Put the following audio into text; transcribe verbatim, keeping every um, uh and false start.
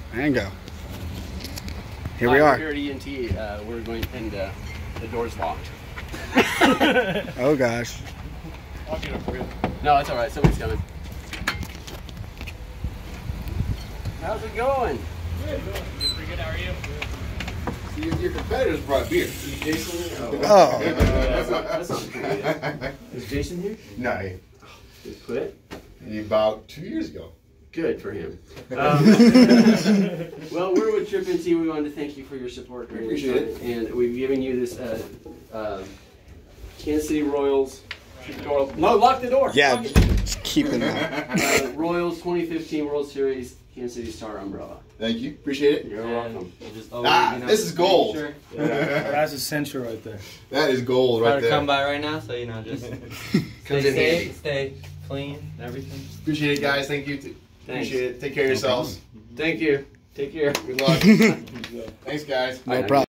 And go. Here Hi, we are. We're here at E and T. Uh, we're going, and uh, the door's locked. Oh gosh. I'll get it for you. No, it's all right. Somebody's coming. How's it going? Good. Pretty good. How are you? See, your, your competitors brought beer. Is Jason here? Oh. Uh, that's not, that's not good. Is Jason here? No, he, He quit? he about two years ago. Good for him. Um, well, we're with Trip and T. We wanted to thank you for your support. during this Appreciate time. And we've given you this uh, uh, Kansas City Royals. Keep the door open. No, lock the door. Yeah, Lock it. just keeping that. Uh, Royals twenty fifteen World Series Kansas City Star umbrella. Thank you. Appreciate it. You're welcome. Just Ah, this is gold. Sure. That's essential right there. That is gold Try right to come there. by right now, so you know, just stay Comes in handy. safe, stay clean, and everything. Appreciate it, guys. Thank you. T- Thanks. Appreciate it. Take care of yourselves. Thank you. Take care. Good luck. Thanks, guys. No problem.